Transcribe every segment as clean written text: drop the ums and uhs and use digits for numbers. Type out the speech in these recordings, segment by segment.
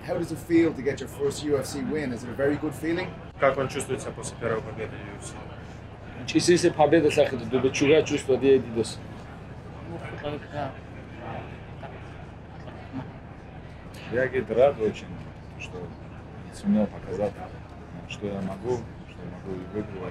How does it feel to get your first UFC win? Is it a very good feeling? Как он чувствует себя после первой победы в UFC? Чисто победа сахар, до чего чувство диедидос. Я рад очень, что сумел показать, что я могу и выигрывать.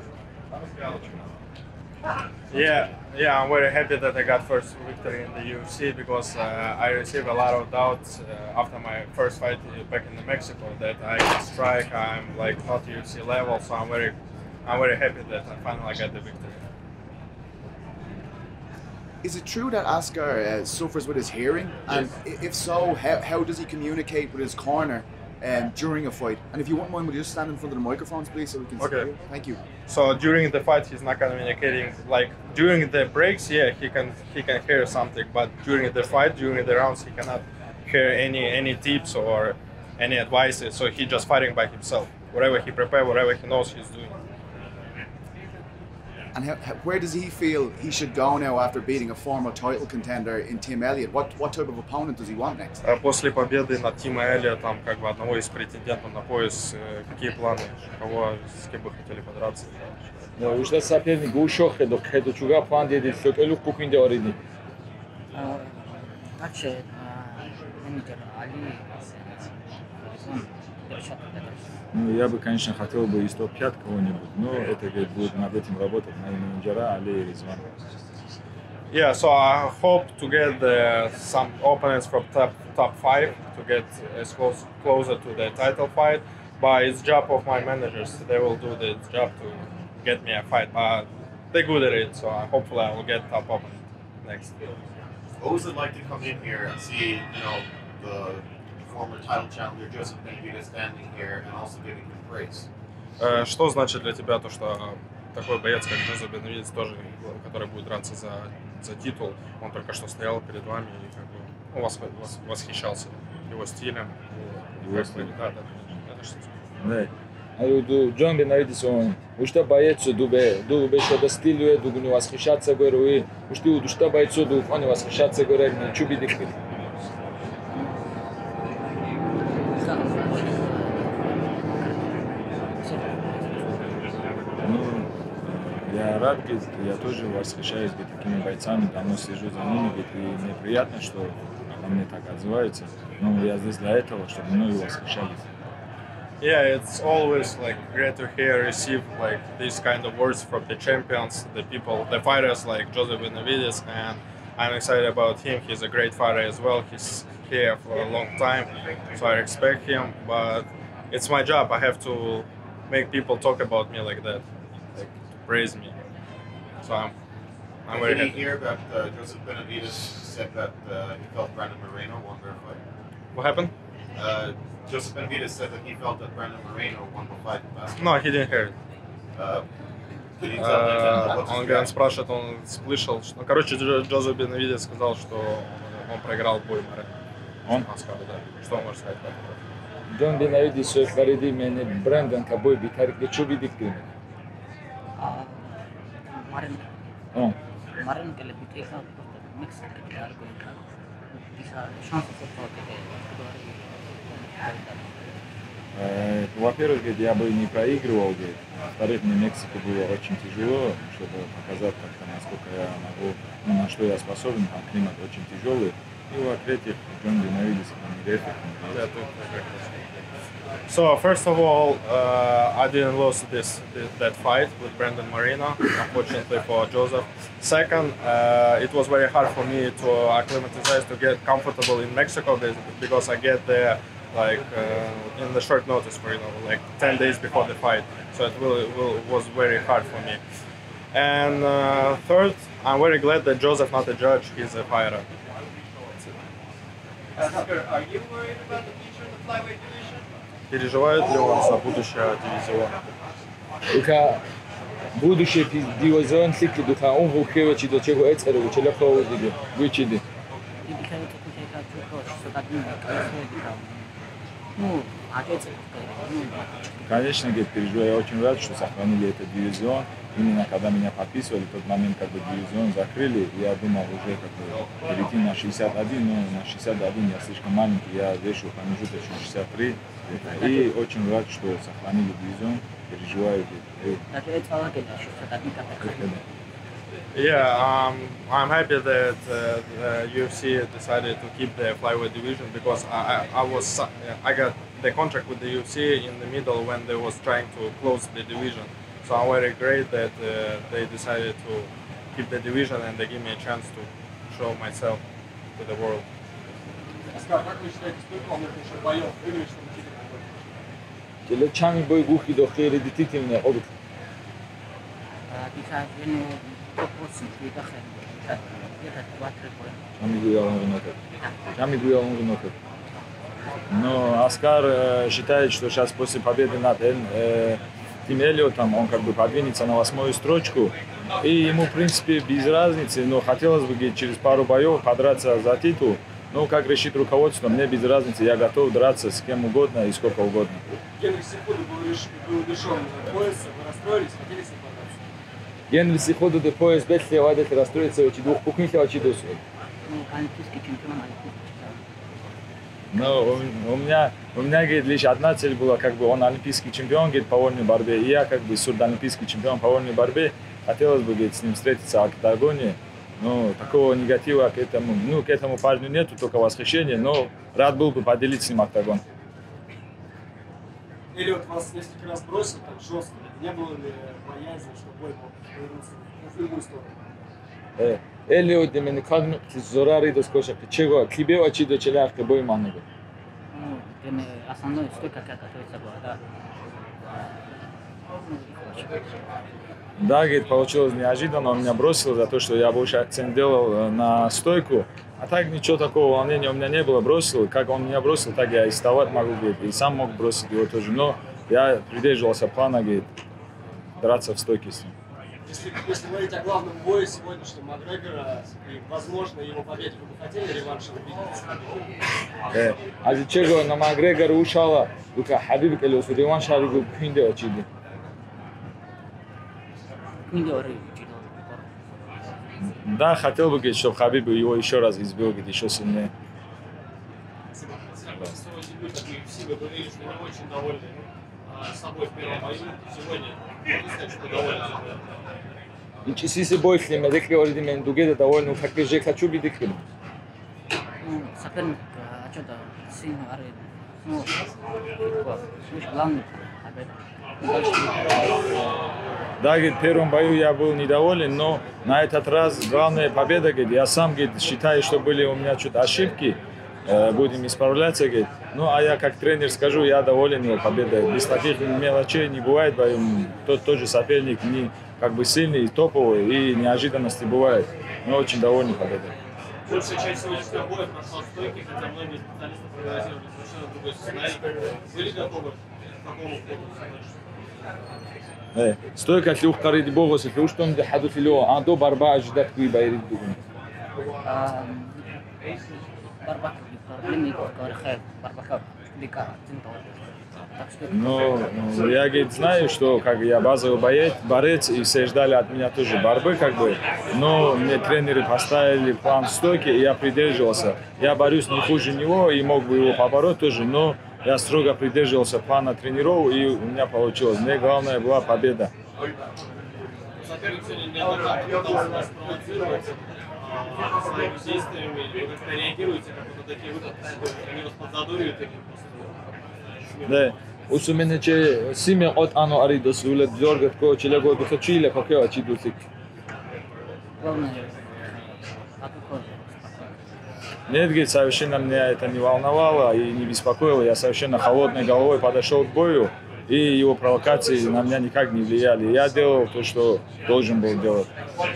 Yeah, I'm very happy that I got first victory in the UFC because I received a lot of doubts after my first fight back in Mexico that I can strike. I'm like not UFC level, so I'm very happy that I finally got the victory. Is it true that Askar suffers with his hearing? And if so, how does he communicate with his corner during a fight? And if you wouldn't mind, would you just stand in front of the microphones, please, so we can see you? Thank you. So during the fight, he's not communicating. Like during the breaks, yeah, he can hear something, but during the fight, during the rounds, he cannot hear any tips or any advices. So he's just fighting by himself. Whatever he prepared, whatever he knows, he's doing. And where does he feel he should go now after beating a former title contender in Tim Elliott? What type of opponent does he want next? После победы над Тима Эллиотом, как бы одного из претендентов на пояс, какие планы? С кем бы хотели подраться? Ушла соперник ушел хедо чуга план деди сокелу кукинде ориди. Вообще, менеджер Али, Ну, я бы, конечно, хотел бы из топ-5 кого-нибудь, но это будет над этим работать мои менеджера Али и Ризван. Yeah, so I hope to get some opponents from top 5 to get as closer to the title fight. But it's job of my managers. They will do the job to get me a fight. But they're good at it, so hopefully I will get top opponent next. What was it like to come in here and see, the former title challenger Joseph Benavidez standing here and also giving him praise? Что значит для тебя то, что такой боец, как Джозеф Бенавидес, тоже, который будет драться за титул, он только что стоял перед вами и как бы восхищался его стилем? Его стилем? Да. Это что? Да. Алу Джон Бенавидес он ушта боец дубе что до стилю дугну восхищаться говорю ушта боец ду он восхищаться говорю чуби дикти. Я рад, я тоже восхищаюсь такими бойцами, давно слежу за ними, и мне приятно, что обо мне так отзываются, но я здесь для этого, чтобы многие восхищались. Yeah, it's always like great to receive like these kind of words from the champions, the people, the fighters like Joseph Benavidez, and I'm excited about him. He's a great fighter as well. He's here for a long time, so I respect him. But it's my job. I have to make people talk about me like that, like to praise me. So I'm very happy. Did you hear that Joseph Benavidez said that he felt Brandon Moreno won their fight? What happened? Joseph Benavidez said that he felt that Brandon Moreno won the fight in basketball. No, he didn't hear it. Can you tell me what's his Он reaction? спрашивает, он слышал, что, ну, короче, Джозеф Бенавидес сказал, что он проиграл бой Аскару, да. Что он может сказать? Джон Бенавидес говорит мне Брэндон кабой битар чуби дикти. Марин के लिए भी देखा मिक्स करके यार कोई ऐसा शांत से Во-первых, я бы не проигрывал, во-вторых, мне Мексика было очень тяжело, чтобы показать как-то, насколько я могу, на что я способен, там климат очень тяжелый. И во-третьих, Джон Бенавидес, So first of all, I didn't lose that fight with Brandon Moreno, unfortunately for Joseph. Second, it was very hard for me to acclimatize, to get comfortable in Mexico because I get there like in the short notice, for like 10 days before the fight. So it was very hard for me. And third, I'm very glad that Joseph not a judge; he's a fighter. Askar, are you worried about the future of the flyweight division? Переживает ли он за будущее дивизиона? Ука будущее дивизион сикли духа он вухевичи до чего эцеро учелахо диге вичиди. ну, Конечно, говорит, переживаю, я очень рад, что сохранили этот дивизион. Именно когда меня подписывали, в тот момент как бы дивизион закрыли, я думал уже как бы перейти на 61, но на 61 я слишком маленький, я вешу промежуточно 63. И очень рад, что сохранили дивизион, переживаю. Yeah, I'm happy that UFC decided to keep the flyweight division because I got the contract with the UFC in the middle when they was trying to close the division. So I'm very great that they decided to keep the division and they give me a chance to show myself to the world. Askar, как вы считаете, сколько вам нужно еще боев выиграть, чтобы титул получить? Теле чами бой гухи до хейри дититивне обут. Чами гуя он нокет. Но Аскар считает, что сейчас после победы над Тим Эллиотом он как бы подвинется на 8-ю строчку. И ему, в принципе, без разницы, но хотелось бы через пару боев подраться за титул. Ну, как решит руководство, мне без разницы, я готов драться с кем угодно и сколько угодно. Генри Сиходу был лишен пояса, вы расстроились, хотели с ним подраться? Генри Сиходу до пояс бетли вадет расстроится, очи двух пукнихи, очи досу. Но у меня, говорит, лишь одна цель была, как бы он олимпийский чемпион, говорит, по вольной борьбе, и я как бы сурдолимпийский чемпион по вольной борьбе, хотелось бы, говорит, с ним встретиться в октагоне. Ну, такого негатива к этому парню нету, только восхищение, но рад был бы поделиться с ним октагон. Эллиот вас несколько раз бросил так жестко, не было ли боязни, что бой мог повернуться в любую сторону? Эллиот де мен кагн зорари доскоша чего тебе очи до челях бой манного. Ну, теме основной стойка как готовится была, да. Да, говорит, получилось неожиданно, он меня бросил за то, что я больше акцент делал на стойку. А так ничего такого волнения у меня не было, бросил. Как он меня бросил, так я и вставать могу, говорит, и сам мог бросить его тоже. Но я придерживался плана, говорит, драться в стойке с ним. Если говорить о главном бое сегодняшнем Макгрегора и, возможно, его победе, вы бы хотели реванш увидеть? А за чего на Макгрегора ушала, только Хабиб Эллиот реванш аригу пинде очиди. Да, хотел бы, говорит, чтобы Хабиб его еще раз избил, говорит, еще сильнее. Вы говорили, что не очень довольны собой в первом бою. Сегодня можно сказать, что довольны собой? И часы с собой, если мы говорили, мен дуге довольны, как же хочу быть их. Ну, соперник, что-то сильно орет. Ну, главное, да, говорит, в первом бою я был недоволен, но на этот раз главная победа, говорит, я сам, говорит, считаю, что были у меня что-то ошибки, будем исправляться, говорит. Ну, а я как тренер скажу, я доволен его победой. Без таких мелочей не бывает, тот же соперник не как бы сильный, топовый, и неожиданности бывает. Мы очень довольны победой. Большая часть сегодняшнего боя прошла в стойке, хотя многие специалисты прогнозировали совершенно другой сценарий. Были готовы к такому ходу? стойка тлух карид богос тлуш том де хаду фило андо барба аждат куи байрид дугун. Ну, я, говорит, знаю, что как я базовый борец, и все ждали от меня тоже борьбы, как бы. Но мне тренеры поставили план стойки, и я придерживался. Я борюсь не хуже него, и мог бы его побороть тоже, но я строго придерживался плана тренировок, и у меня получилось. Мне главное была победа. Соперник сегодня неоднократно пытался нас провоцировать своими действиями. Вы как-то реагируете, как вот такие выходы, они вас подзадоривают или просто... Да, усумене че симе от ано аридос улет зоргат ко челего до чиле какое очидусик. Главное, Нет, говорит, совершенно меня это не волновало и не беспокоило. Я совершенно холодной головой подошел к бою, и его провокации на меня никак не влияли. Я делал то, что должен был делать.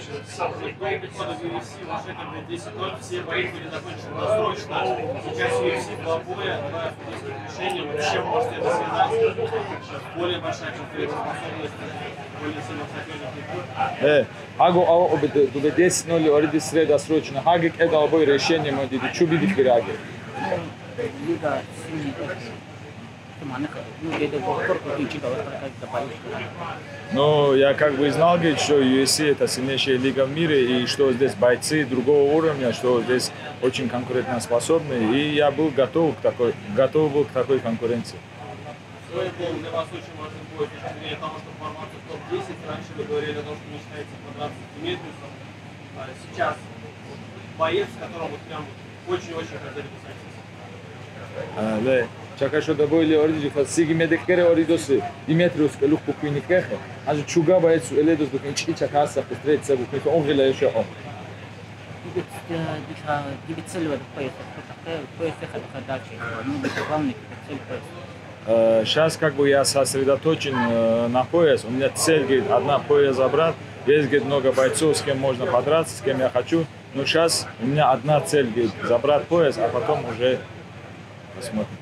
Все бои были закончены досрочно. Сейчас UFC 2 боя, 2 решения. Вы чем можете это связать? Более большая конкурентоспособность, более сильных соперников. Аго ао до 10-0 ориди средосрочно. Хаги кедал бой решение мой диди чубиди пираги. лига сильнее. Ну, я как бы знал, говорит, что UFC это сильнейшая лига в мире, и что здесь бойцы другого уровня, что здесь очень конкурентоспособны, и я был готов был к такой конкуренции. Сегодня был для вас очень важный бой с точки зрения того, что формация топ-10. Раньше вы говорили о том, что мечтаете подраться с Димитриусом. Сейчас боец, с которым вот прям очень-очень хотели бы сойти. Да. Чакашо да боили ордиджи фасиги медекере оридосы Димитриус лук буквини кехе. Аж чуга боец эледос буквини чича каса пустреца буквини онгила еще он. Сейчас как бы я сосредоточен на пояс. У меня цель, говорит, одна пояс забрать. Есть, говорит, много бойцов, с кем можно подраться, с кем я хочу. Но сейчас у меня одна цель, говорит, забрать пояс, а потом уже посмотрим.